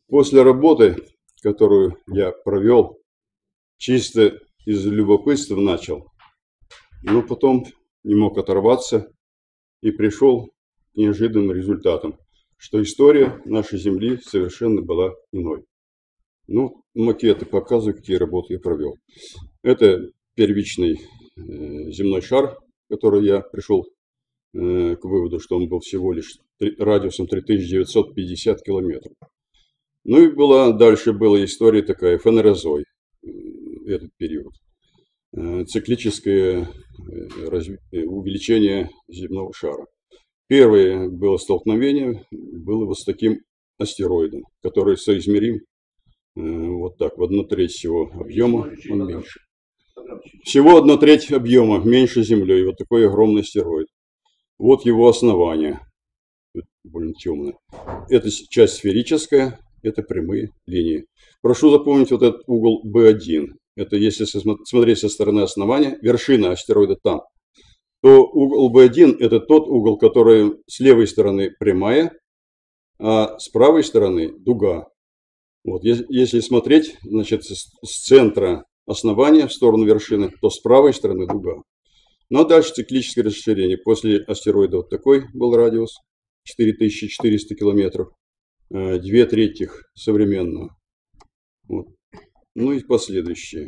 После работы, которую я провел, чисто из любопытства начал, но потом не мог оторваться и пришел к неожиданным результатам, что история нашей Земли совершенно была иной. Ну, макеты показывают, какие работы я провел. Это первичный земной шар, который я пришел к выводу, что он был всего лишь радиусом 3950 километров. Ну и дальше была история такая, фенерозой, этот период. Циклическое увеличение земного шара. Первое было столкновение, было вот с таким астероидом, который соизмерим вот так, в 1/3 всего объема, он меньше. Всего 1/3 объема, меньше Земли, и вот такой огромный астероид. Вот его основание, тут больно темное. Это часть сферическая, это прямые линии. Прошу запомнить вот этот угол B1. Это если смотреть со стороны основания, вершина астероида там, то угол B1 это тот угол, который с левой стороны прямая, а с правой стороны дуга. Вот, если смотреть, значит, с центра основания в сторону вершины, то с правой стороны дуга. Ну а дальше циклическое расширение. После астероида вот такой был радиус, 4400 километров, 2/3 современного. Вот. Ну и последующие.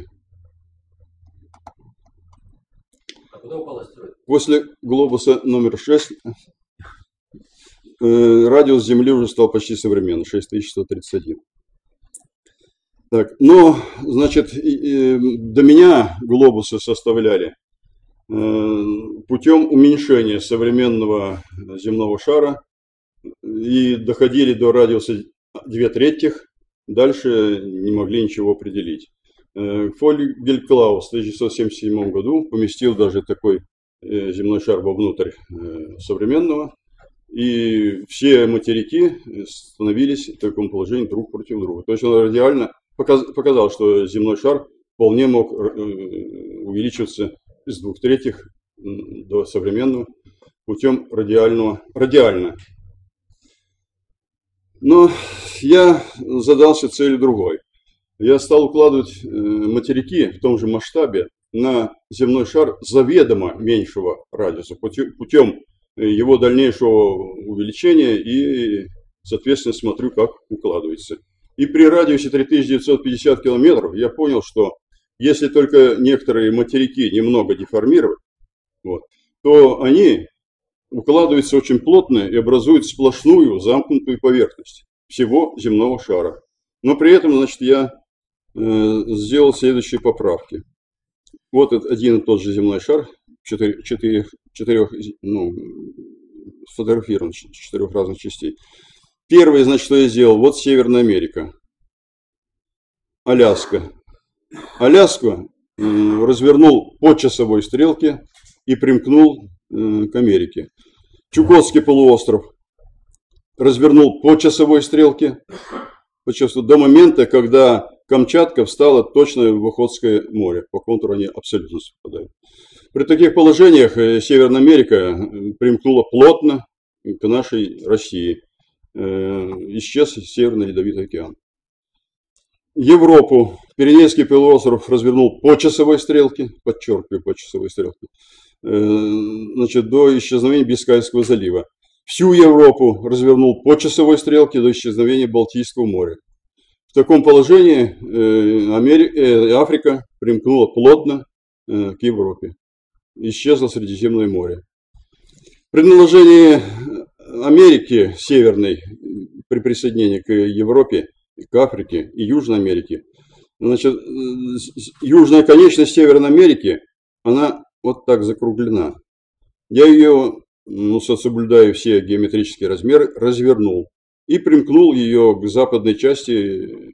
А куда упал астероид? После глобуса номер 6 радиус Земли уже стал почти современный, 6131. Так, но, значит, до меня глобусы составляли путем уменьшения современного земного шара и доходили до радиуса 2/3, дальше не могли ничего определить. Фогель-Клаус в 1977 году поместил даже такой земной шар вовнутрь современного, и все материки становились в таком положении друг против друга. То есть он радиально показал, что земной шар вполне мог увеличиваться из 2/3 до современного путем радиально. Но я задался целью другой. Я стал укладывать материки в том же масштабе на земной шар заведомо меньшего радиуса путем его дальнейшего увеличения и, соответственно, смотрю, как укладывается. И при радиусе 3950 километров я понял, что если только некоторые материки немного деформировать, вот, то они укладываются очень плотно и образуют сплошную замкнутую поверхность всего земного шара. Но при этом, значит, я сделал следующие поправки. Вот один и тот же земной шар, сфотографирован с 4 разных частей. Первое, значит, что я сделал, вот Северная Америка, Аляска. Аляску развернул по часовой стрелке и примкнул к Америке. Чукотский полуостров развернул по часовой стрелке до момента, когда Камчатка встала точно в Охотское море. По контуру они абсолютно совпадают. При таких положениях Северная Америка примкнула плотно к нашей России. Исчез Северный Ледовитый океан. Европу Пиренейский полуостров развернул по часовой стрелке, подчеркиваю, по часовой стрелке, значит, до исчезновения Бискайского залива. Всю Европу развернул по часовой стрелке до исчезновения Балтийского моря. В таком положении Африка примкнула плотно к Европе. Исчезло Средиземное море. При наложении Америки Северной при присоединении к Европе, к Африке и Южной Америке, значит, южная конечность Северной Америки, она вот так закруглена. Я ее, соблюдая все геометрические размеры, развернул и примкнул ее к западной части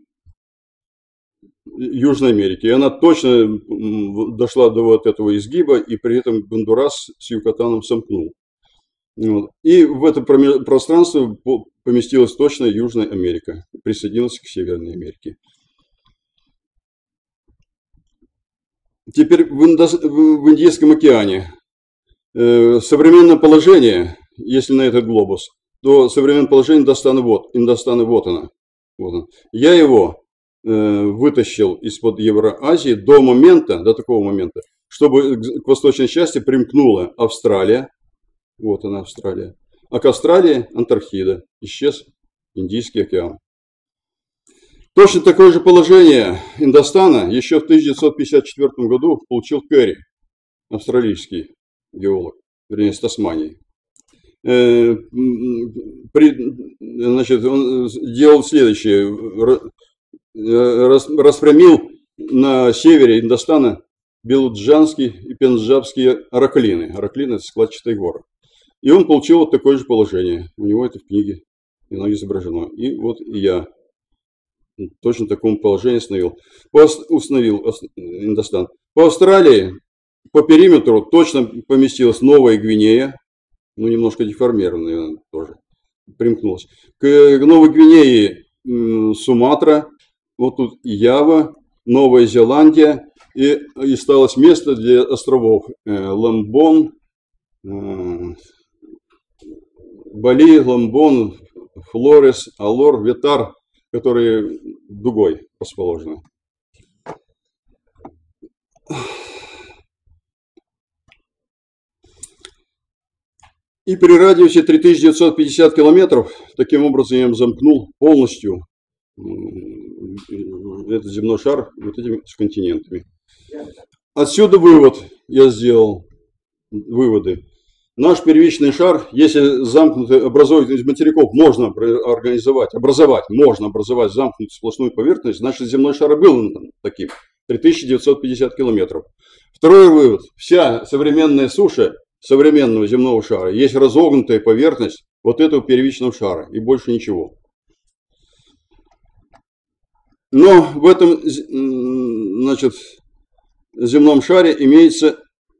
Южной Америки. И она точно дошла до вот этого изгиба, и при этом Гондурас с Юкатаном сомкнул. Вот. И в это пространство поместилась точно Южная Америка, присоединилась к Северной Америке. Теперь в Индийском океане современное положение, если на этот глобус, то современное положение Индостана вот она. Вот он. Я его вытащил из-под Евразии до такого момента, чтобы к восточной части примкнула Австралия. Вот она, Австралия. А к Австралии Антарктида. Исчез Индийский океан. Точно такое же положение Индостана еще в 1954 году получил Керри, австралийский геолог, вернее, с Тасмании. Значит, он делал следующее. Распрямил на севере Индостана белуджанские и пенджабские араклины. Араклины – это складчатые горы. И он получил вот такое же положение. У него это в книге изображено. И вот я точно в таком положении установил Индостан. По Австралии, по периметру точно поместилась Новая Гвинея. Ну, немножко деформированная тоже. Примкнулась. К Новой Гвинее Суматра. Вот тут Ява, Новая Зеландия. И осталось место для островов Ламбон, Бали, Ламбон, Флорес, Алор, Ветар, которые дугой расположены. И при радиусе 3950 километров, таким образом я замкнул полностью этот земной шар вот этими континентами. Отсюда вывод я сделал. Выводы. Наш первичный шар, если замкнутый, образовать из материков можно можно образовать замкнутую сплошную поверхность, значит земной шар был таким, 3950 километров. Второй вывод. Вся современная суша современного земного шара есть разогнутая поверхность вот этого первичного шара и больше ничего. Но в этом, значит, земном шаре имеется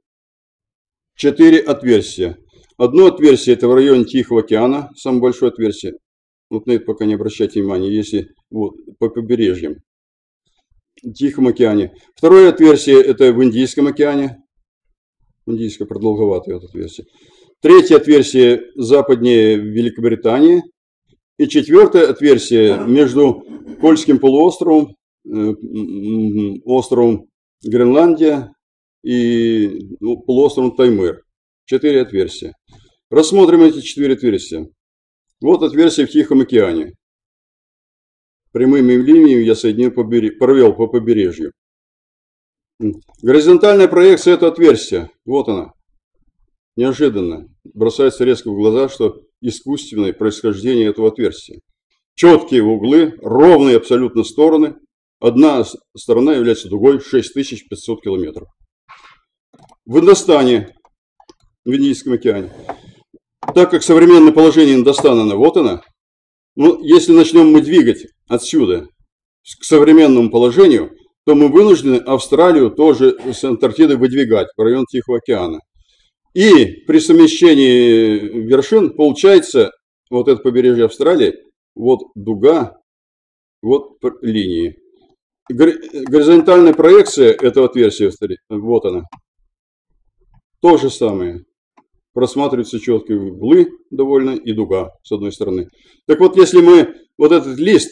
4 отверстия. Одно отверстие это в районе Тихого океана, самое большое отверстие. Вот на это пока не обращайте внимания, если вот, по побережьям. В Тихом океане. Второе отверстие это в Индийском океане. Индийское продолговатое вот отверстие. Третье отверстие западнее Великобритании. И четвертое отверстие между Кольским полуостровом, островом Гренландия и полуостровом Таймыр. 4 отверстия. Рассмотрим эти 4 отверстия. Вот отверстие в Тихом океане. Прямыми линиями я провел по побережью. Горизонтальная проекция этого отверстия. Вот она. Неожиданно. Бросается резко в глаза, что искусственное происхождение этого отверстия. Четкие углы, ровные абсолютно стороны. Одна сторона является дугой 6500 километров. В Индостане, в Индийском океане, так как современное положение Индостана, вот она, ну, если начнем мы двигать отсюда к современному положению, то мы вынуждены Австралию тоже с Антарктидой выдвигать в район Тихого океана. И при совмещении вершин получается вот это побережье Австралии, вот дуга, вот линии. Горизонтальная проекция этого отверстия, вот она. То же самое. Просматриваются четкие углы довольно и дуга с одной стороны. Так вот, если мы вот этот лист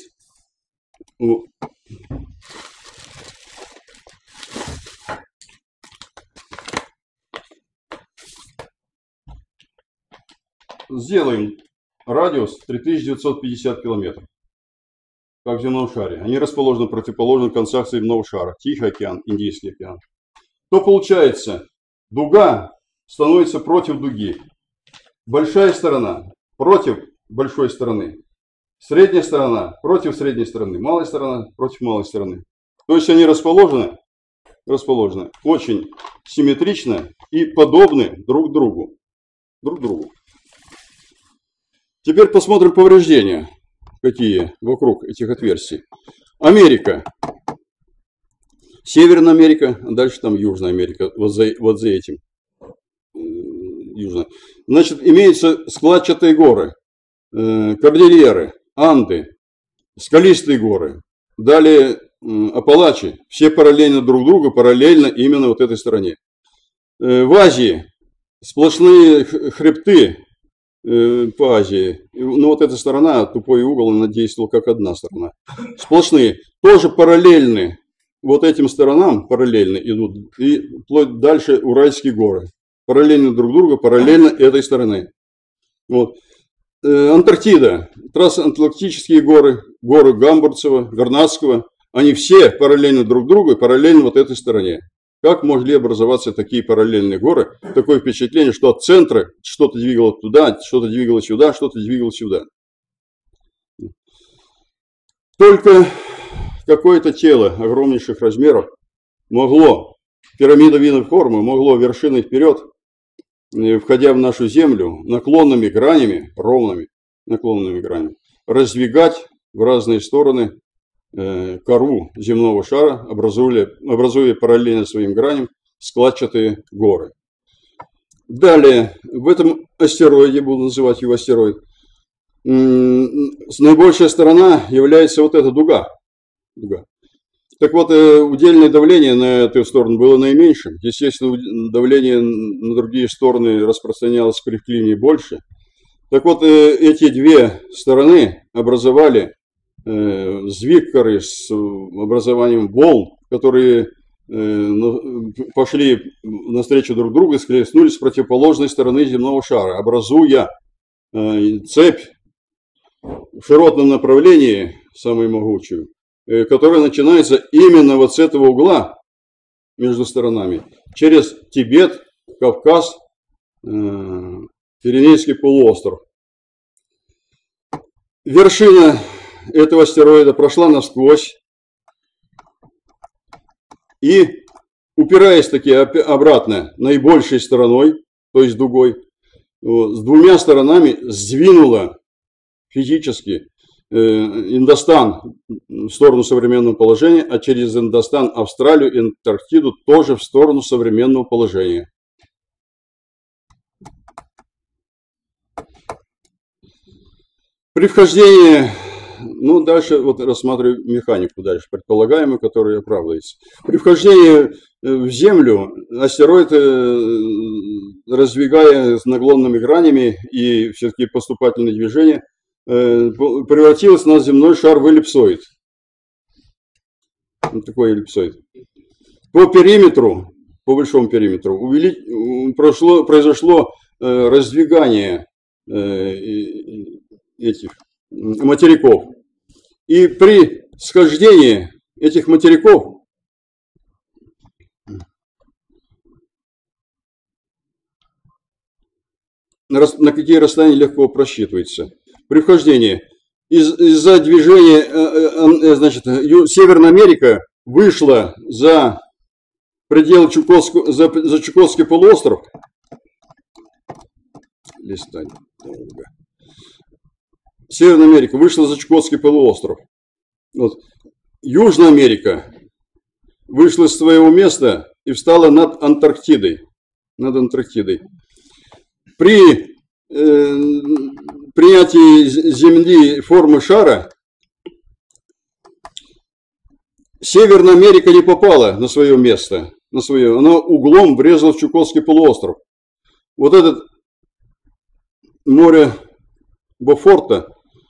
сделаем радиус 3950 километров, как в земном шаре. Они расположены в противоположных концах земного шара. Тихий океан, Индийский океан. То получается, дуга становится против дуги. Большая сторона против большой стороны. Средняя сторона против средней стороны. Малая сторона против малой стороны. То есть они расположены очень симметрично и подобны друг другу. Теперь посмотрим повреждения, какие вокруг этих отверстий. Америка. Северная Америка, а дальше там Южная Америка, вот за этим. Южная. Значит, имеются складчатые горы, кордильеры, Анды, скалистые горы, далее Апалачи, все параллельно друг другу, параллельно именно вот этой стороне. В Азии сплошные хребты, по Азии. Но вот эта сторона, тупой угол, она действовала как одна сторона. Сплошные. Тоже параллельны. Вот этим сторонам параллельно идут. И вплоть дальше Уральские горы. Параллельно друг другу, параллельно этой стороны. Вот. Антарктида. Трансатлантические горы, горы Гамбурцева, Вернадского. Они все параллельно друг другу и параллельно вот этой стороне. Как могли образоваться такие параллельные горы? Такое впечатление, что от центра что-то двигалось туда, что-то двигалось сюда, что-то двигалось сюда. Только какое-то тело огромнейших размеров могло, пирамидовидной формы, могло вершиной вперед, входя в нашу Землю, наклонными гранями, ровными наклонными гранями, раздвигать в разные стороны кору земного шара, образуя параллельно своим граням складчатые горы. Далее, в этом астероиде, буду называть его астероид, наибольшая сторона является вот эта дуга. Так вот, удельное давление на эту сторону было наименьшим. Естественно, давление на другие стороны распространялось при клине больше. Так вот, эти две стороны образовали сдвиг коры с образованием волн, которые пошли навстречу друг другу и схлестнулись с противоположной стороны земного шара, образуя цепь в широтном направлении, самую могучую, которая начинается именно вот с этого угла между сторонами, через Тибет, Кавказ, Пиренейский полуостров. Вершина этого астероида прошла насквозь и, упираясь таки обратно наибольшей стороной, то есть дугой, с двумя сторонами сдвинула физически Индостан в сторону современного положения, а через Индостан Австралию и Антарктиду тоже в сторону современного положения. При вхождении, ну дальше вот рассматриваю механику дальше, предполагаемую, которая оправдывается. При вхождении в Землю астероид, раздвигая с наклонными гранями и все-таки поступательные движения, превратилась на земной шар в эллипсоид. Вот такой эллипсоид. По периметру, по большому периметру, произошло раздвигание этих материков. И при схождении этих материков на какие расстояния легко просчитывается. При вхождении из-за движения, значит, Северная Америка вышла за пределы Чукотского, за Чукотский полуостров. Северная Америка вышла за Чукотский полуостров. Вот. Южная Америка вышла с своего места и встала над Антарктидой. Над Антарктидой. При принятии Земли формы шара Северная Америка не попала на свое место, она углом врезалась в Чукотский полуостров. Вот это море Бофорта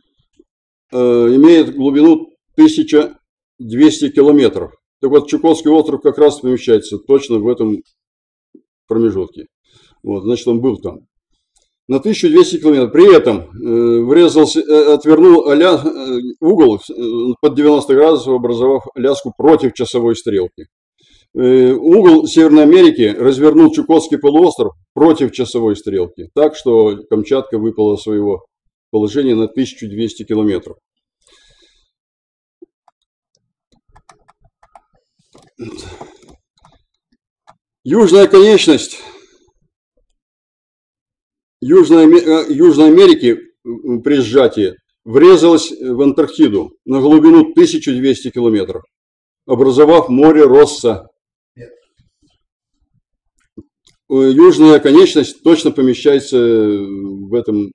имеет глубину 1200 километров. Так вот, Чукотский остров как раз помещается точно в этом промежутке. Вот, значит, он был там. На 1200 километров. При этом врезался, отвернул угол под 90 градусов, образовав Аляску против часовой стрелки. Угол Северной Америки развернул Чукотский полуостров против часовой стрелки. Так что Камчатка выпала из своего положения на 1200 километров. Южная конечность Южной Америки при сжатии врезалась в Антарктиду на глубину 1200 километров, образовав море Росса. Южная конечность точно помещается в этом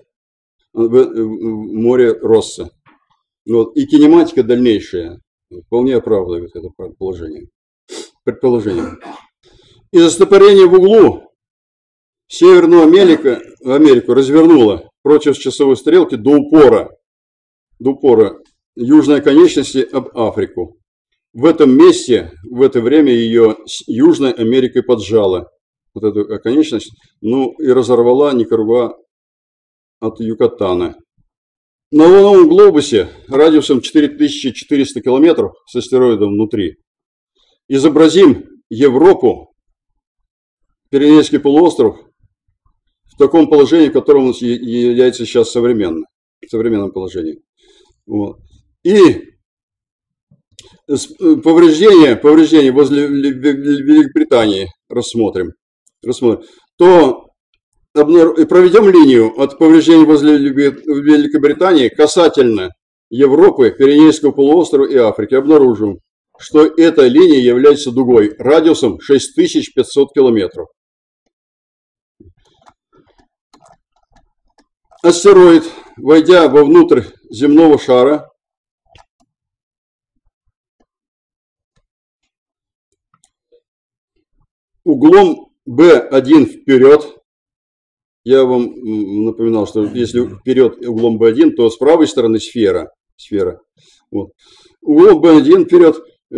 море Росса. Вот. И кинематика дальнейшая вполне оправдывает это предположение. Из-за стопорения в углу Северную Америку развернула против часовой стрелки до упора южной конечности об Африку. В этом месте, в это время ее Южной Америкой поджала, вот эту оконечность, ну и разорвала Никарагуа от Юкатана. На лунном глобусе радиусом 4400 километров с астероидом внутри изобразим Европу, Пиренейский полуостров, в таком положении, в котором он является сейчас в современном положении. Вот. И повреждения возле Великобритании рассмотрим. То проведем линию от повреждений возле Великобритании касательно Европы, Пиренейского полуострова и Африки. Обнаружим, что эта линия является дугой радиусом 6500 километров. Астероид, войдя вовнутрь земного шара, углом B1 вперед, я вам напоминал, что если вперед углом B1, то с правой стороны сфера. Вот. Углом B1 вперед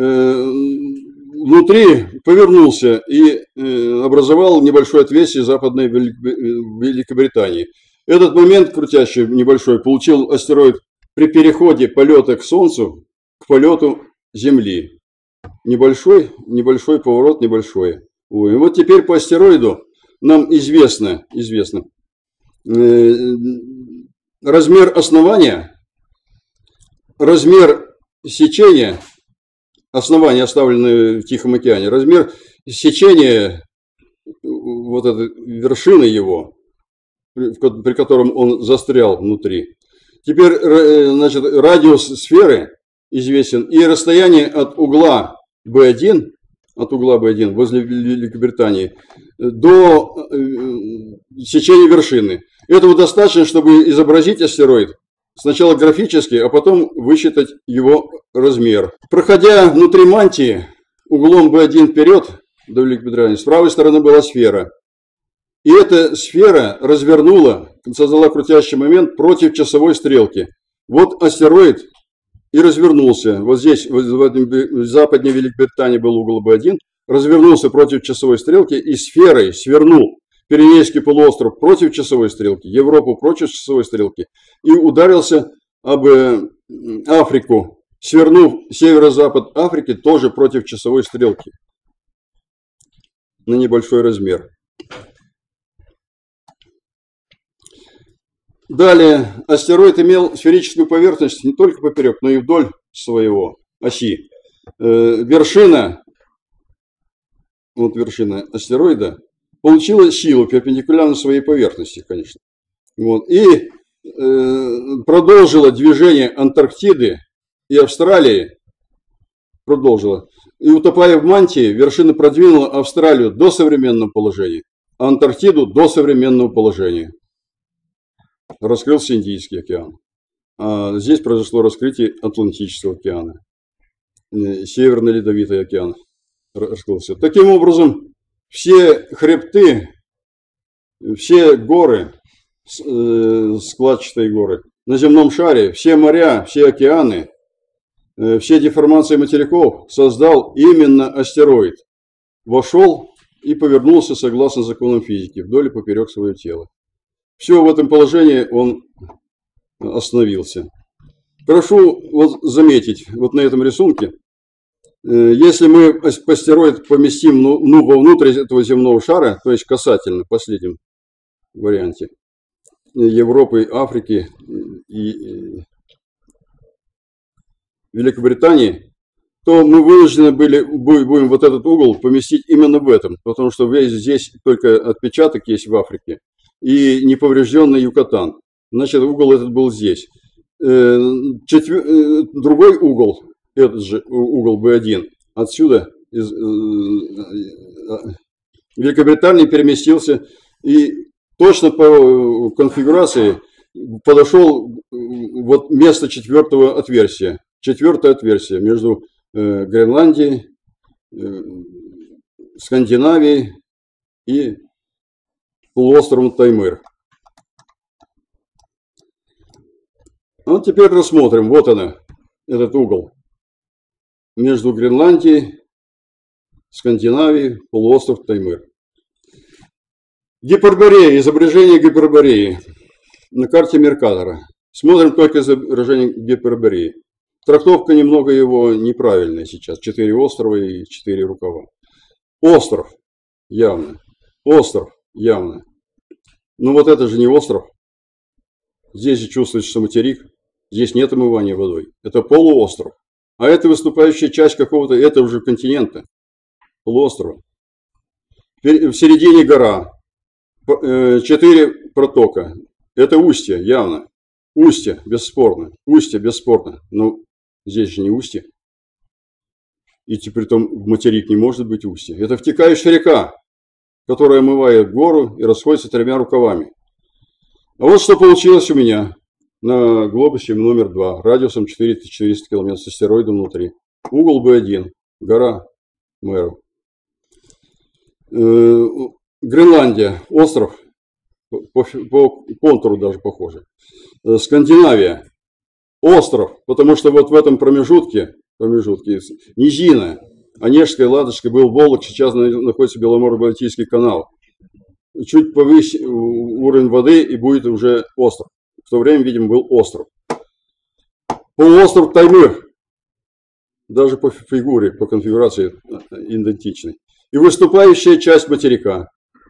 внутри повернулся и образовал небольшое отверстие Западной Великобритании. Этот момент крутящий небольшой получил астероид при переходе полета к Солнцу к полету Земли. Небольшой поворот, небольшой. Ой, и вот теперь по астероиду нам известно размер основания, размер сечения, основание, оставленное в Тихом океане, размер сечения вот этой вершины его, при котором он застрял внутри. Теперь, значит, радиус сферы известен и расстояние от угла B1 возле Великобритании до сечения вершины. Этого достаточно, чтобы изобразить астероид сначала графически, а потом высчитать его размер. Проходя внутри мантии углом B1 вперед до Великобритании, с правой стороны была сфера. И эта сфера развернула, создала крутящий момент против часовой стрелки. Вот астероид и развернулся. Вот здесь, в западной Великобритании был угол B1, развернулся против часовой стрелки и сферой свернул Пиренейский полуостров против часовой стрелки, Европу против часовой стрелки и ударился об Африку, свернув северо-запад Африки тоже против часовой стрелки на небольшой размер. Далее, астероид имел сферическую поверхность не только поперек, но и вдоль своего оси. Вершина астероида получила силу перпендикулярно своей поверхности, конечно. Вот, и продолжила движение Антарктиды и Австралии. И утопая в мантии, вершина продвинула Австралию до современного положения, а Антарктиду до современного положения. Раскрылся Индийский океан. А здесь произошло раскрытие Атлантического океана. Северный Ледовитый океан раскрылся. Таким образом, все хребты, все горы, складчатые горы на земном шаре, все моря, все океаны, все деформации материков создал именно астероид. Вошел и повернулся согласно законам физики вдоль и поперек своего тела. Все в этом положении он остановился. Прошу вот заметить, вот на этом рисунке, если мы астероид поместим вовнутрь этого земного шара, то есть касательно, в последнем варианте, Европы, Африки и Великобритании, то мы вынуждены будем вот этот угол поместить именно в этом, потому что здесь только отпечаток есть в Африке. И неповрежденный Юкатан. Значит, угол этот был здесь. Другой угол, этот же угол B1, отсюда из Великобритании переместился и точно по конфигурации подошел вот место четвертого отверстия. Четвертое отверстие между Гренландией, Скандинавией и полуостровом Таймыр. Вот теперь рассмотрим. Вот она, этот угол. Между Гренландией, Скандинавией, полуостров Таймыр. Гиперборея, изображение Гипербореи на карте Меркатора. Смотрим только изображение Гипербореи. Трактовка немного его неправильная сейчас. 4 острова и 4 рукава. Остров, явно. Остров, явно. Но вот это же не остров. Здесь же чувствуется, что материк. Здесь нет омывания водой. Это полуостров. А это выступающая часть какого-то, это уже континента. Полуострова. В середине гора. 4 протока. Это устье, явно. Устье, бесспорно. Устье, бесспорно. Но здесь же не устье. И притом материк не может быть устье. Это втекающая река, которая омывает гору и расходится 3 рукавами. А вот что получилось у меня на глобусе номер 2. Радиусом 4400 км с астероидом внутри. Угол B1. Гора Мэру. Гренландия. Остров. По контуру даже похоже. Скандинавия. Остров. Потому что вот в этом промежутке низина. Онежская, Ладожская, был Волок, сейчас находится Беломоро-Балтийский канал. Чуть повыше уровень воды и будет уже остров. В то время, видимо, был остров. Полуостров Таймыр. Даже по фигуре, по конфигурации идентичный. И выступающая часть материка.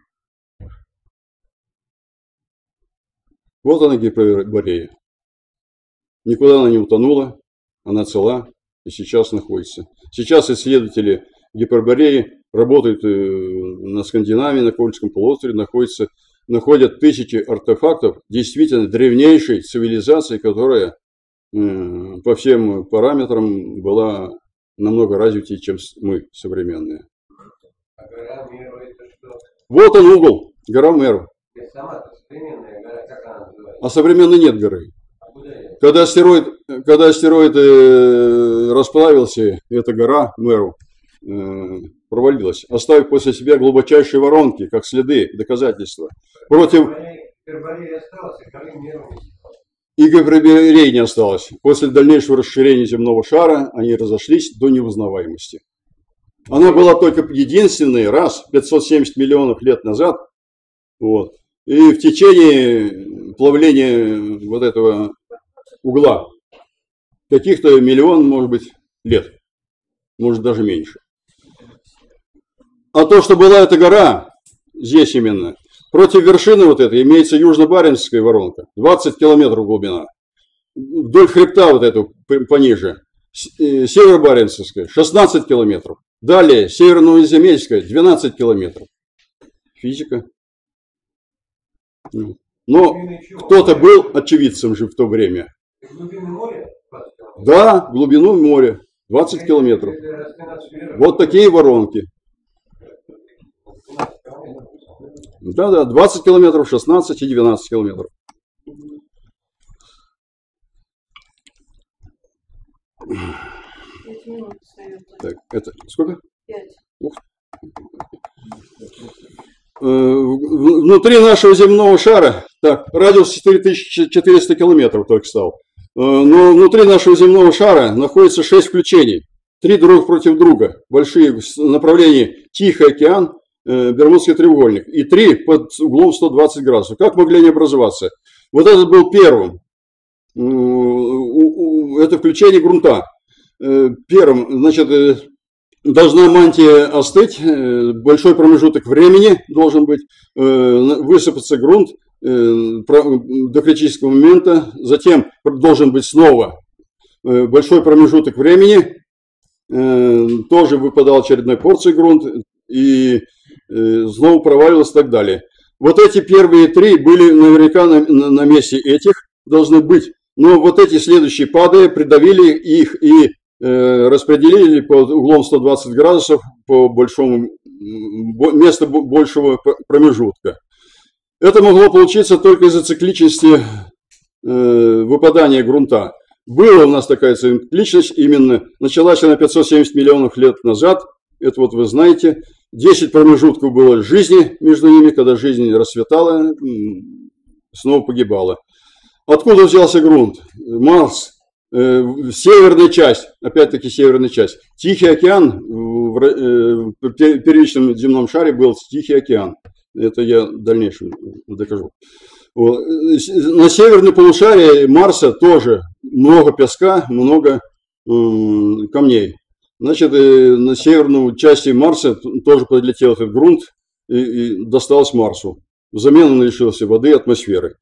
Вот она, Гиперборея. Никуда она не утонула, она цела и сейчас находится. Сейчас исследователи Гипербореи работают на Скандинавии, на Кольском полуострове, находят тысячи артефактов действительно древнейшей цивилизации, которая по всем параметрам была намного развитее, чем мы, современные. А гора Меру это что? Вот он угол, гора Меру. Сама-то современная гора, как она называется? А современной нет горы. А куда ее? Когда астероид расплавился, эта гора Меру провалилась, оставив после себя глубочайшие воронки, как следы, доказательства. Против... Гиперборея осталась, а горы Меру не осталось. И Гипербореи не осталось. После дальнейшего расширения земного шара они разошлись до неузнаваемости. Она была только единственный раз, 570 миллионов лет назад, вот, и в течение плавления вот этого угла каких-то миллион, может быть, лет, может даже меньше. А то, что была эта гора, здесь именно, против вершины вот этой имеется Южно-Баренцевская воронка, 20 километров глубина. Вдоль хребта вот эту пониже, Северо-Баренцевская, 16 километров. Далее, Северо-Новоземельская, 12 километров. Физика. Но кто-то был очевидцем же в то время. Глубины моря? Да, глубину моря, 20 километров. Вот такие воронки. Да, 20 километров, 16 и 12 километров. Так, это сколько? 5. Внутри нашего земного шара, так, радиус 4400 километров только стал. Но внутри нашего земного шара находится 6 включений. 3 друг против друга. Большие направления Тихий океан, Бермудский треугольник. И 3 под углом 120 градусов. Как могли они образоваться? Вот этот был первым. Это включение грунта. Первым, значит, должна мантия остыть, большой промежуток времени должен быть, высыпаться грунт до критического момента, затем должен быть снова большой промежуток времени, тоже выпадал очередной порции грунт и снова проваливался и так далее. Вот эти первые 3 были наверняка на месте этих, должны быть, но вот эти следующие, падая, придавили их и распределили под углом 120 градусов по большому месту большего промежутка. Это могло получиться только из-за цикличности выпадания грунта. Была у нас такая цикличность, именно началась она 570 миллионов лет назад. это вот вы знаете. 10 промежутков было жизни между ними, когда жизнь расцветала, снова погибала. Откуда взялся грунт? Марс, северная часть, опять-таки северная часть. Тихий океан, в первичном земном шаре был Тихий океан. Это я в дальнейшем докажу. На северной полушарии Марса тоже много песка, много камней. Значит, на северную части Марса тоже подлетел этот грунт и досталось Марсу. Взамен он лишился воды и атмосферы.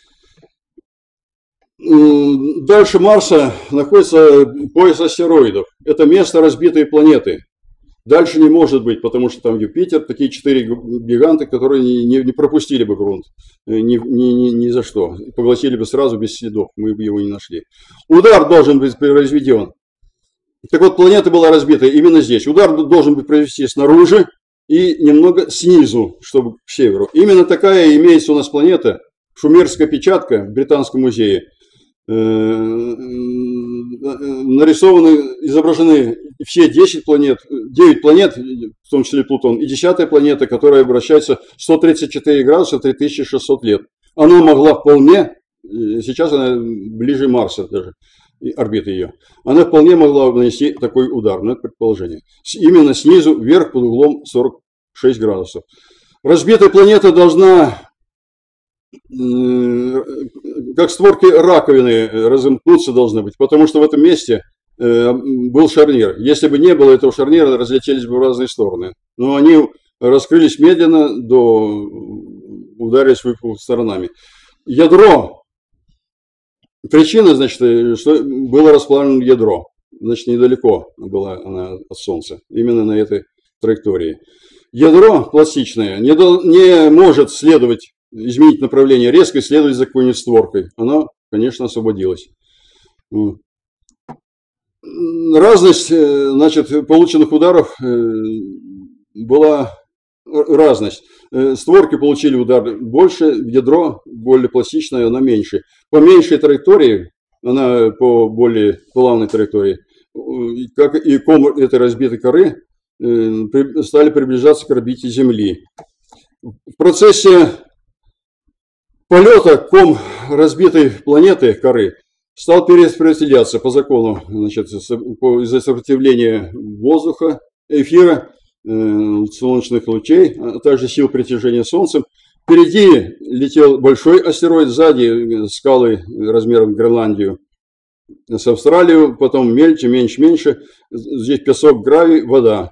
Дальше Марса находится пояс астероидов. Это место разбитой планеты. Дальше не может быть, потому что там Юпитер, такие 4 гиганта, которые не пропустили бы грунт ни за что. Поглотили бы сразу без следов, мы бы его не нашли. Удар должен быть произведен. Так вот, планета была разбита именно здесь. Удар должен быть произвести снаружи и немного снизу, чтобы к северу. Именно такая имеется у нас планета, шумерская печатка в Британском музее. Нарисованы, изображены все 10 планет, 9 планет, в том числе Плутон, и 10-я планета, которая обращается 134 градуса 3600 лет. Она могла вполне, сейчас она ближе Марса даже, орбита ее, она вполне могла нанести такой удар, но это предположение. Именно снизу вверх под углом 46 градусов. Разбитая планета должна, как створки раковины, разомкнуться должны быть, потому что в этом месте был шарнир. Если бы не было этого шарнира, разлетелись бы в разные стороны. Но они раскрылись медленно, ударились сторонами. Ядро. Причина, значит, что было расплавлено ядро. Значит, недалеко была она от Солнца. Именно на этой траектории. Ядро пластичное не может следовать, изменить направление резко и следовать за какой-нибудь створкой. Оно, конечно, освободилось. Разность, значит, полученных ударов была разность. Створки получили удар больше, ядро более пластичное, оно меньше. По меньшей траектории, она по более плавной траектории, как и ком этой разбитой коры, стали приближаться к орбите Земли. В процессе полета ком разбитой планеты коры стал перераспределяться по закону, значит, из-за сопротивления воздуха, эфира, солнечных лучей, а также сил притяжения Солнцем. Впереди летел большой астероид, сзади скалы размером Гренландию с Австралию, потом мельче, меньше. Здесь песок, гравий, вода.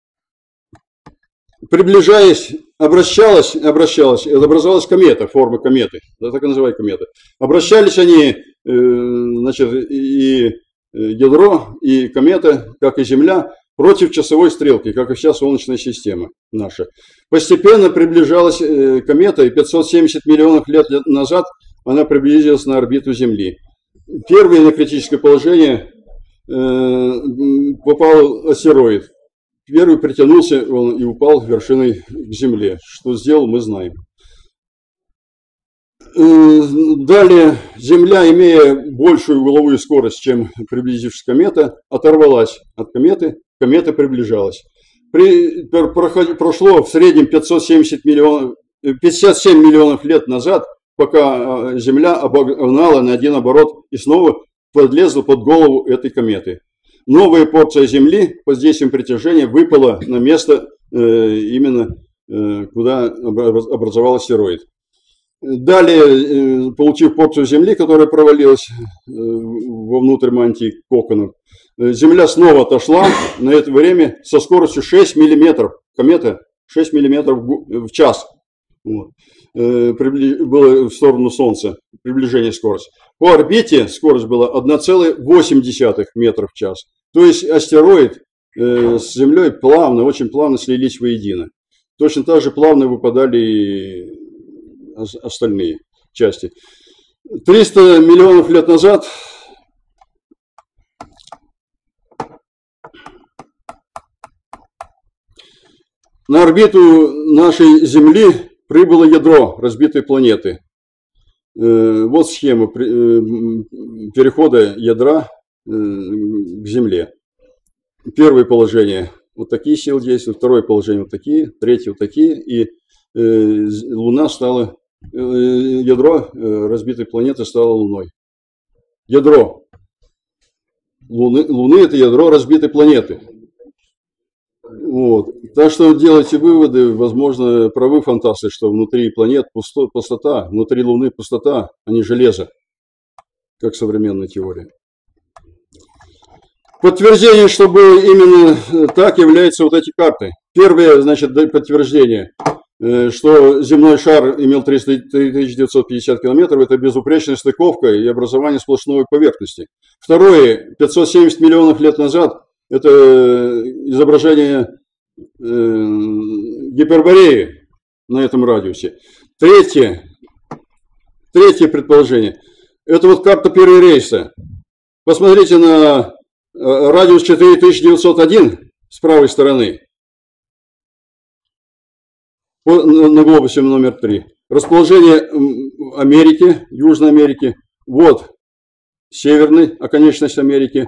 Приближаясь, обращалась, образовалась комета, форма кометы, да, так и называют комета. Обращались они, значит, и ядро, и комета, как и Земля, против часовой стрелки, как и вся Солнечная система наша. Постепенно приближалась комета, и 570 миллионов лет назад она приблизилась на орбиту Земли. Первый на критическое положение попал астероид. Первый притянулся он и упал вершиной к Земле. Что сделал, мы знаем. Далее Земля, имея большую угловую скорость, чем приблизившись комета, оторвалась от кометы. Комета приближалась. Прошло в среднем 57 миллионов лет назад, пока Земля обогнала на один оборот и снова подлезла под голову этой кометы. Новая порция Земли под действием притяжения выпала на место именно куда образовал астероид. Далее, получив порцию Земли, которая провалилась вовнутрь мантии кокона, Земля снова отошла на это время со скоростью 6 миллиметров. Комета 6 миллиметров в час. Вот. Было в сторону Солнца приближение скорости. По орбите скорость была 1,8 метра в час. То есть астероид с Землей плавно, очень плавно слились воедино. Точно так же плавно выпадали и остальные части. 300 миллионов лет назад на орбиту нашей Земли прибыло ядро разбитой планеты. Вот схема перехода ядра к Земле. Первое положение. вот такие силы действуют, второе положение вот такие, третье вот такие, и Луна стала, ядро разбитой планеты стало Луной. Ядро Луны – это ядро разбитой планеты. Вот. Так что делайте выводы, возможно, правы фантасты, что внутри планет пустота, внутри Луны пустота, а не железо, как современная теория. Подтверждение, чтобы именно так являются вот эти карты. Первое, значит, подтверждение, что земной шар имел 3950 километров, это безупречная стыковка и образование сплошной поверхности. Второе, 570 миллионов лет назад, это изображение Гипербореи на этом радиусе. Третье предположение, это вот карта первого рейса. Посмотрите на радиус 4901 с правой стороны. На глобусе номер 3. Расположение Америки, Южной Америки. Вот северная оконечность Америки.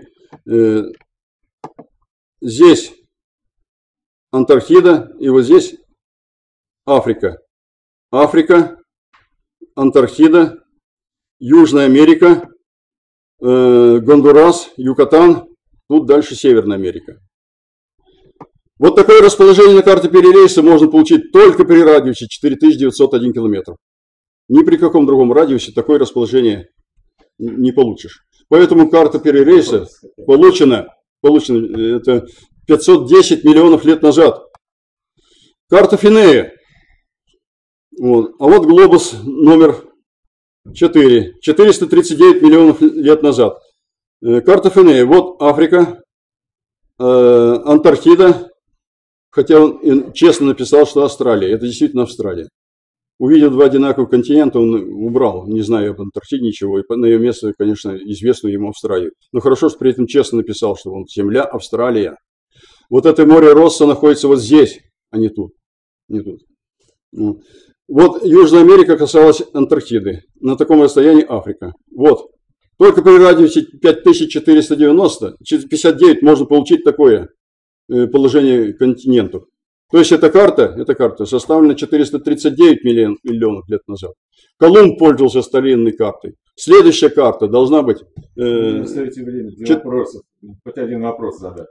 Здесь Антарктида и вот здесь Африка. Африка, Антарктида, Южная Америка, Гондурас, Юкатан. Тут дальше Северная Америка. Вот такое расположение на карте перерейса можно получить только при радиусе 4901 километр. Ни при каком другом радиусе такое расположение не получишь. Поэтому карта перерейса получена это 510 миллионов лет назад. Карта Финея. Вот. А вот глобус номер 4. 439 миллионов лет назад. Карта Финея. Вот Африка, Антарктида. Хотя он честно написал, что Австралия. Это действительно Австралия. Увидев два одинаковых континента, он убрал, не зная об Антарктиде ничего, и на ее место, конечно, известную ему Австралию. Но хорошо, что при этом честно написал, что он Земля, Австралия. Вот это море Росса находится вот здесь, а не тут. Не тут. Вот Южная Америка касалась Антарктиды. На таком расстоянии Африка. Вот. Только при радиусе 5490, 59 можно получить такое положение континентов. То есть эта карта составлена 439 миллионов лет назад. Колумб пользовался старинной картой. Следующая карта должна быть... Оставите время для вопросов. Хоть один вопрос задать.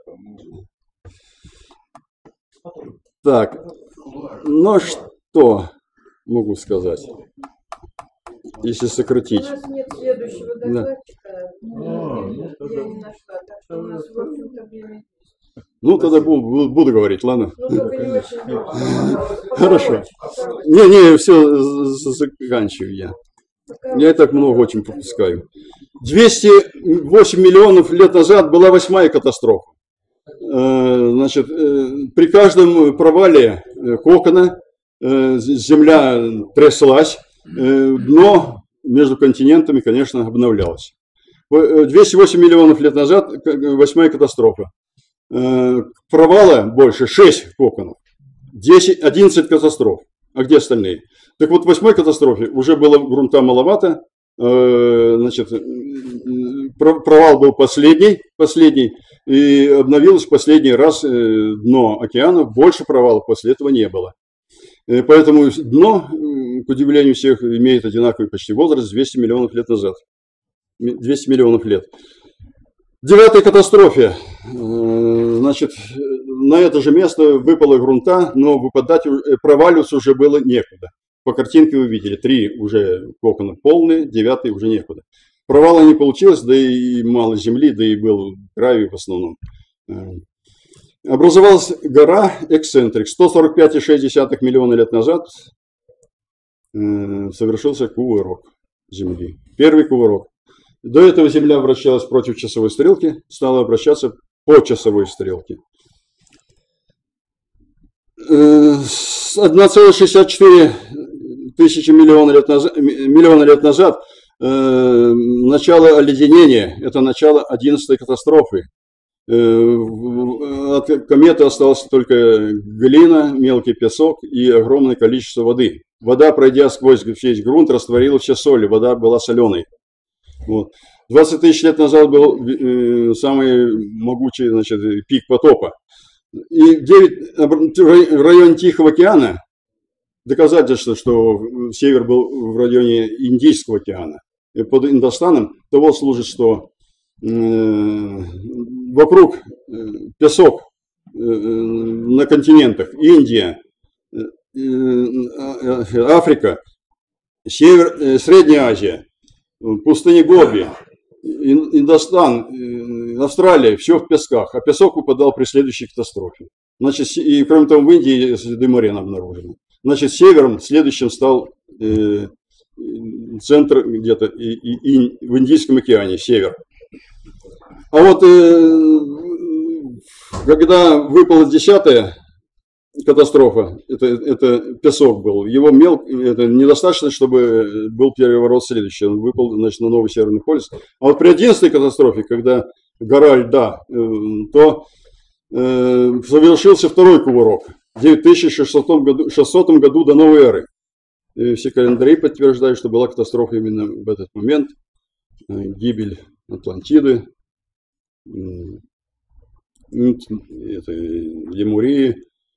Так, ну что могу сказать, если сократить. У нас нет следующего докладчика, я не нашла, так что у нас, в общем-то, время. Ну, тогда буду говорить, ладно? Ну, только не очень долго. Хорошо. Не, все, заканчиваю я. Я и так много очень пропускаю. 208 миллионов лет назад была 8-я катастрофа. Значит, при каждом провале кокона Земля тряслась, дно между континентами, конечно, обновлялось. 208 миллионов лет назад 8-я катастрофа. Провала больше 6 коконов, 11 катастроф. А где остальные? Так вот, в 8-й катастрофе уже было грунта маловато. Значит, провал был последний, и обновилось последний раз дно океана. Больше провалов после этого не было. Поэтому дно, к удивлению всех, имеет одинаковый почти возраст 200 миллионов лет назад. 200 миллионов лет. В 9-й катастрофе, значит, на это же место выпало грунта, но проваливаться уже было некуда. По картинке вы видели, 3 уже кокона полные, 9-й уже некуда. Провала не получилось, да и мало земли, да и был гравий в основном. Образовалась гора Эксцентрик. 145,6 миллиона лет назад совершился кувырок Земли. Первый кувырок. До этого Земля вращалась против часовой стрелки, стала обращаться по часовой стрелке. 1,64 тысячи миллиона лет назад начало оледенения, это начало 11-й катастрофы. От кометы осталась только глина, мелкий песок и огромное количество воды. Вода, пройдя сквозь весь грунт, растворила все соли, вода была соленой. Вот. 20 тысяч лет назад был самый могучий, значит, пик потопа. И 9 в районе Тихого океана, доказательство, что север был в районе Индийского океана. И под Индостаном того служит, что вокруг песок на континентах: Индия, Африка, Средняя Азия, пустыня Гоби, Индостан, Австралия, все в песках, а песок выпадал при следующей катастрофе. Значит, и кроме того, в Индии следы моря обнаружены. Значит, севером следующим стал центр где-то и в Индийском океане, север. А вот когда выпала 10-я катастрофа, это песок был, его это недостаточно, чтобы был переворот следующий, он выпал, значит, на новый Северный полюс. А вот при 11-й катастрофе, когда гора льда, то совершился второй кувырок в 9600 году до новой эры. И все календари подтверждают, что была катастрофа именно в этот момент, гибель Атлантиды, Лемурии.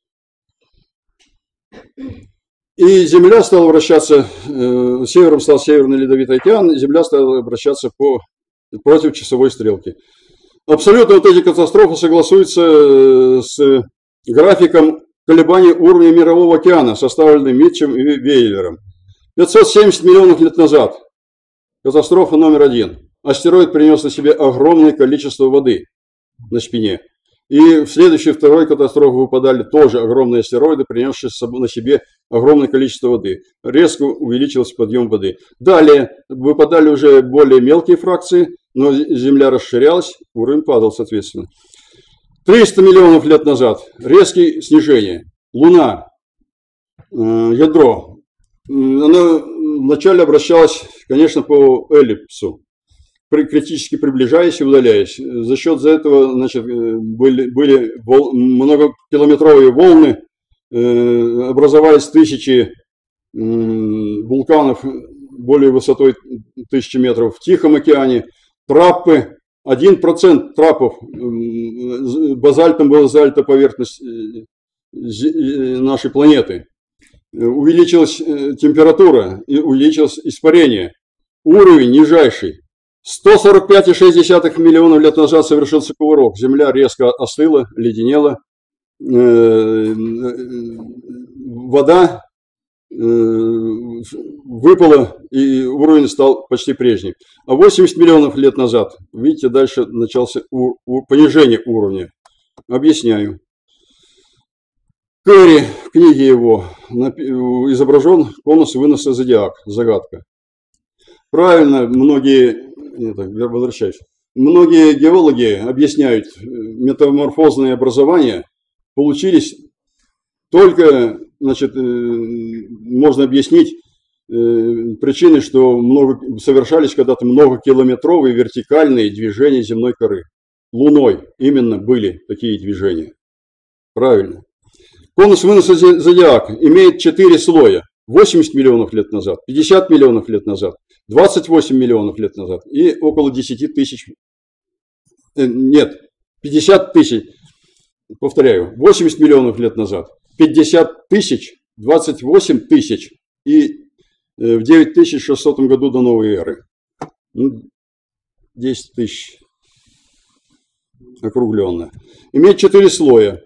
И Земля стала вращаться, севером стал Северный Ледовитый океан, и Земля стала вращаться против часовой стрелки. Абсолютно вот эти катастрофы согласуются с графиком колебаний уровня Мирового океана, составленным Митчем и Вейлером. 570 миллионов лет назад. Катастрофа номер 1. Астероид принес на себе огромное количество воды на спине. И в следующей, второй катастрофе выпадали тоже огромные астероиды, принесшие на себе огромное количество воды. Резко увеличился подъем воды. Далее выпадали уже более мелкие фракции, но Земля расширялась, уровень падал соответственно. 300 миллионов лет назад резкое снижение. Луна, ядро, она вначале обращалась, конечно, по эллипсу, критически приближаясь и удаляясь. За счет этого, значит, были многокилометровые волны, образовались тысячи вулканов более высотой 1000 метров в Тихом океане, траппы. 1% трапов базальтом была залита поверхность нашей планеты. Увеличилась температура, увеличилось испарение. Уровень нижайший. 145,6 миллионов лет назад совершился кувырок. Земля резко остыла, леденела. Вода выпала, и уровень стал почти прежним. А 80 миллионов лет назад, видите, дальше начался понижение уровня. Объясняю. Кэрри, в книге его изображен конус выноса зодиак, загадка. Правильно, многие геологи объясняют, метаморфозные образования получились только, значит, можно объяснить причиной, что совершались когда-то многокилометровые вертикальные движения земной коры. Луной именно были такие движения. Правильно. Конус выноса зодиак имеет 4 слоя. 80 миллионов лет назад, 50 миллионов лет назад, 28 миллионов лет назад и около 10 тысяч. Нет, 50 тысяч. Повторяю, 80 миллионов лет назад, 50 тысяч, 28 тысяч и в 9600 году до новой эры. 10 тысяч округленно. Имеет 4 слоя.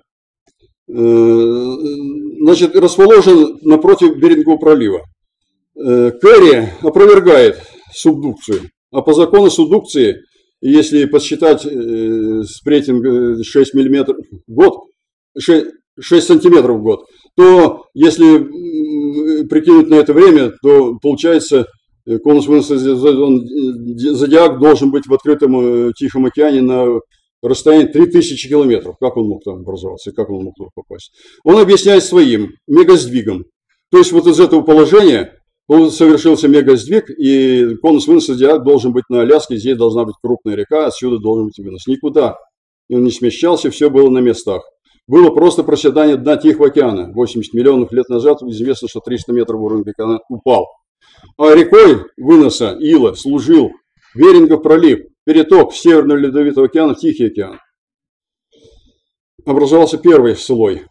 Значит, расположен напротив Берингового пролива. Кэрри опровергает субдукцию. А по закону субдукции, если подсчитать спрейтинг 6 мм в год, 6 сантиметров в год, то если прикинуть на это время, то получается конус выноса зодиак должен быть в открытом Тихом океане на расстояние 3000 километров. Как он мог там образоваться, как он мог туда попасть? Он объясняет своим мегасдвигом. То есть вот из этого положения совершился мегасдвиг, и конус выноса зодиак должен быть на Аляске, здесь должна быть крупная река, отсюда должен быть вынос. Никуда он не смещался, все было на местах. Было просто проседание дна Тихого океана. 80 миллионов лет назад известно, что 300 метров уровень океана упал. А рекой выноса ила служил Берингов пролив, переток Северного Ледовитого океана в Тихий океан. образовался первый слой.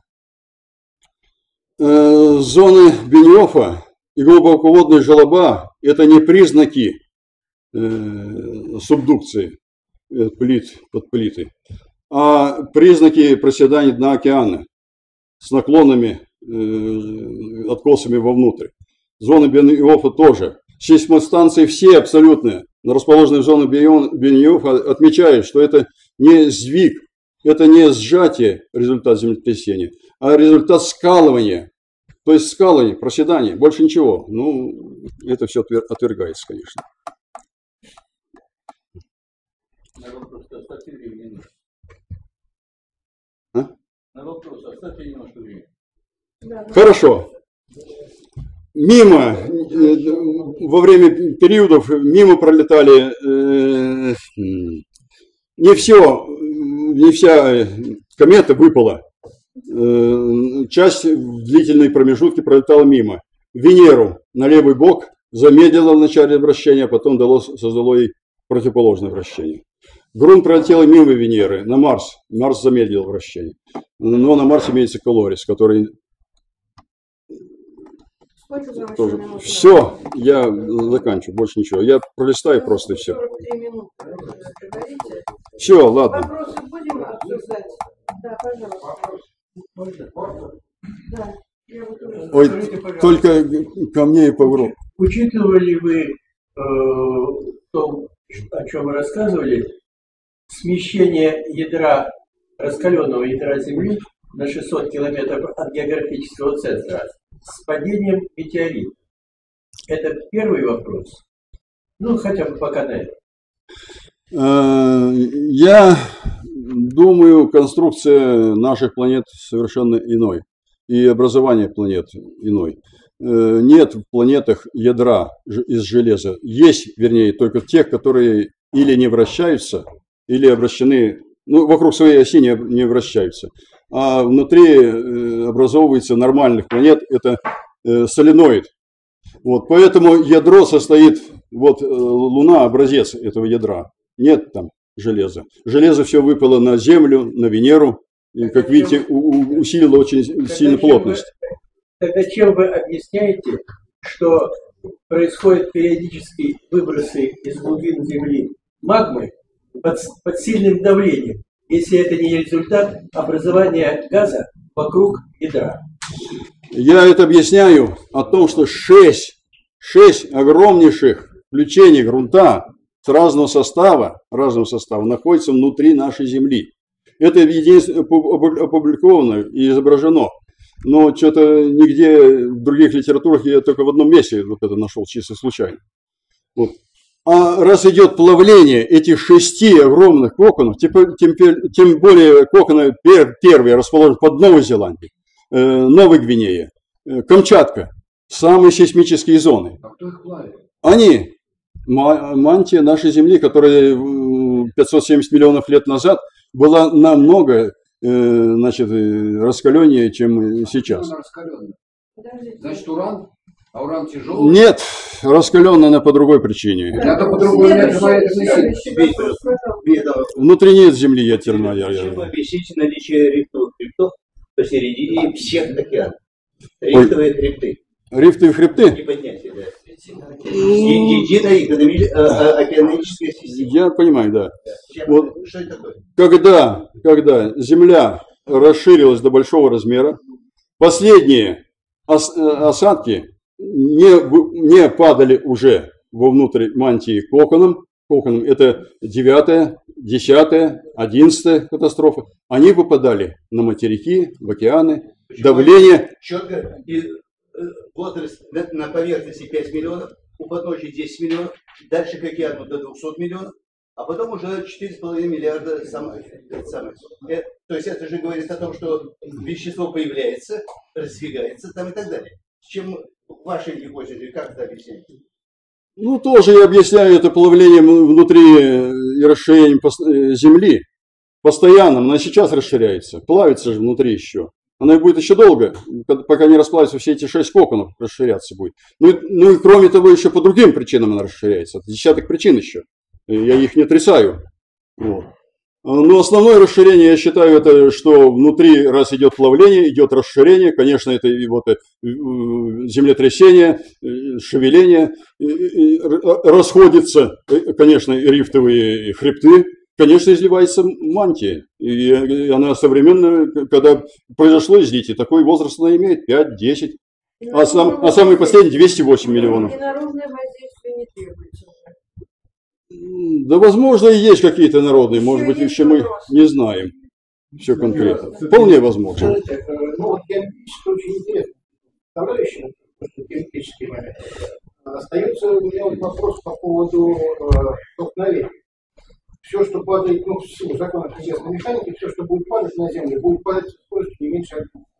Зоны Беньофа и глубоководные желоба – это не признаки субдукции плит под плиты, а признаки проседания дна океана с наклонами, откосами вовнутрь. Зона Беньофа тоже. Сейсмостанции все абсолютно, расположенные в зоне Беньофа, отмечают, что это не сдвиг, это не сжатие, результат землетрясения, а результат скалывания. То есть скалывание, проседание, больше ничего. Ну, это все отвергается, конечно. На вопрос оставьте времени. А? На вопрос оставьте немножко времени. Да, ну, Хорошо. Мимо, во время периодов, мимо пролетали не вся комета выпала. Часть в длительные промежутки пролетала мимо. Венеру на левый бок замедлило в начале вращения, а потом создало ей противоположное вращение. Грунт пролетел мимо Венеры на Марс. Марс замедлил вращение. Но на Марсе имеется Колорис, который сколько вам еще тоже... минут? Все, я заканчиваю, больше ничего. Я пролистаю просто и все. 43 минуты, говорите. Все, ладно. Вопросы будем обсуждать? Да, пожалуйста. Да, я вот уже... Ой, только ко мне и повру. Учитывали вы то, о чем вы рассказывали, смещение ядра, раскаленного ядра Земли на 600 километров от географического центра с падением метеорита? Это первый вопрос. Ну, хотя бы пока на это. Я думаю, конструкция наших планет совершенно иной. И образование планет иной. Нет в планетах ядра из железа. Есть, вернее, только тех, которые или не вращаются, или обращены, ну, вокруг своей оси не вращаются. А внутри образовывается нормальных планет, это соленоид. Вот, поэтому ядро состоит, вот Луна образец этого ядра. Нет там железа. Железо все выпало на Землю, на Венеру. И, как видите, усилило очень сильно плотность. Тогда чем вы объясняете, что происходят периодические выбросы из глубин Земли магмы под сильным давлением, если это не результат образования газа вокруг ядра? Я это объясняю о том, что 6 огромнейших включений грунта с разного состава находятся внутри нашей Земли. Это единственно опубликовано и изображено. Но что-то нигде в других литературах я только в одном месте вот это нашел чисто случайно. Вот. А раз идет плавление этих 6 огромных коконов, тем более коконы первые расположены под Новой Зеландией, Новой Гвинеей, Камчатка, самые сейсмические зоны. А кто их плавит? Они, мантия нашей Земли, которая 570 миллионов лет назад была намного раскаленнее, чем сейчас. Уран раскаленный. Подождите. Значит, уран, а уран тяжелый. Нет, раскаленная она по другой причине. Да, Надо по-другому следующий вопрос, пожалуйста. Внутри нет Земли ядерная. Чем вы объясните наличие рифтов посередине всех океанов? Рифтовые хребты. Рифты и хребты? Не поднятие, да. Единая океаническая система. Я понимаю, да. Вот. Что это такое? Когда Земля расширилась до большого размера, последние осадки не падали уже вовнутрь мантии коконом. Коконом это 9-я, 10-я, 11-я катастрофа. Они выпадали на материки, в океаны. Давление. Четко. И возраст на поверхности 5 миллионов, у подножия 10 миллионов, дальше к океану до 200 миллионов, а потом уже 4,5 миллиарда самых. То есть это же говорит о том, что вещество появляется, раздвигается там и так далее. С чем в вашей гипотезе, как это объяснить? Ну, тоже я объясняю это плавлением внутри и расширением Земли. Постоянно, она сейчас расширяется, плавится же внутри еще. Она будет еще долго, пока не расплавятся все эти 6 коконов, расширяться будет. Ну и кроме того, еще по другим причинам она расширяется. Это десяток причин еще. Я их не отрицаю. Вот. Но основное расширение, я считаю, это что внутри, раз идет плавление, идет расширение, конечно, это и вот землетрясение, шевеление, расходятся, конечно, рифтовые хребты, конечно, изливается мантия. И она современная, когда произошло излитие, такой возраст она имеет 5-10, а самый последний 208 миллионов. И народное воздействие не требуется. Да, возможно, и есть какие-то народные, может быть, еще мы не знаем все конкретно. Вполне возможно. Знаете, ну вот геометрически очень интересно. Составляющая, геометрический момент. Остается у меня вот вопрос по поводу столкновения. Все, что падает, ну, в силу закона естественной механики, все, что будет падать на Землю, будет падать со скоростью не меньше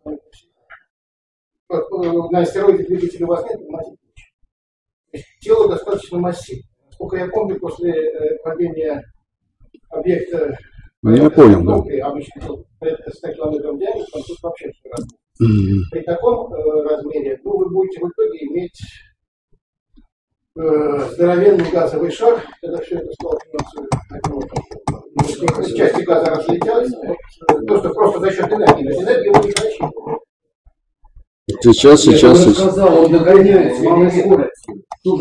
1. На астероиде двигателя у вас нет, тело достаточно массивное. Насколько я помню, после падения объекта, я понял, да. обычно порядка 100 километров диаметром, тут вообще все разное. При таком размере, ну, вы будете в итоге иметь здоровенный газовый шар, когда все это столкнется, части газа разлетелись, просто за счет энергии. Энергия его не рассчитывает. Сейчас. Сказал, он догоняет малой скоростью.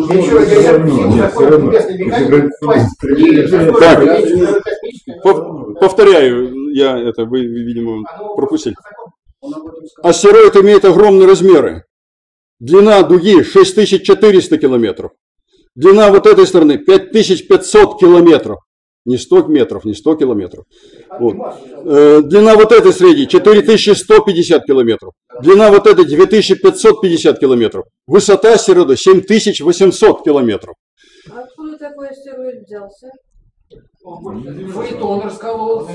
Повторяю, я это вы, видимо, пропустили. Астероид имеет огромные размеры. Длина дуги 6400 километров. Длина вот этой стороны 5500 километров. Не 100 метров, не 100 километров. Вот. Длина вот этой средней 4150 километров. Длина вот этой 2550 километров. Высота астероида 7800 километров. А откуда такой астероид взялся? Фаэтон раскололся.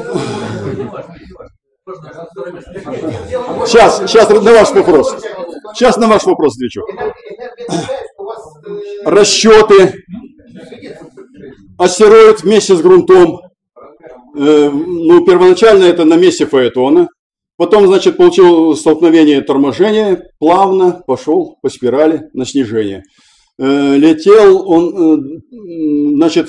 Сейчас на ваш вопрос. Сейчас на ваш вопрос отвечу. Расчеты. Астероид вместе с грунтом. Ну, первоначально это на месте Фаэтона. Потом, значит, получил столкновение торможения, плавно пошел по спирали на снижение. Летел он, значит,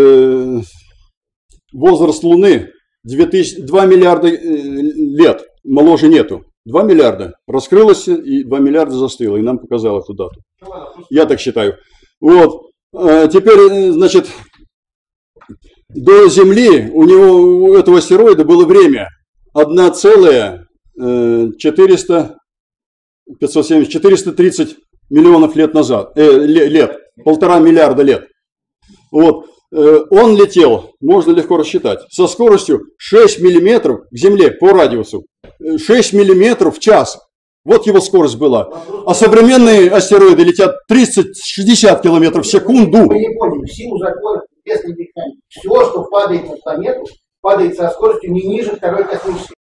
возраст Луны 2 миллиарда лет, моложе нету. 2 миллиарда раскрылось и 2 миллиарда застыло, и нам показало эту дату. Я так считаю. Вот. Теперь, значит, до Земли у него, у этого астероида было время 430 миллионов лет назад, лет, 1,5 миллиарда лет. Вот. Он летел, можно легко рассчитать, со скоростью 6 миллиметров к Земле по радиусу. 6 миллиметров в час. Вот его скорость была. А современные астероиды летят 30-60 километров в секунду. Мы не поняли, в силу закона естественной механики. Все, что падает на планету, падает со скоростью не ниже второй космической.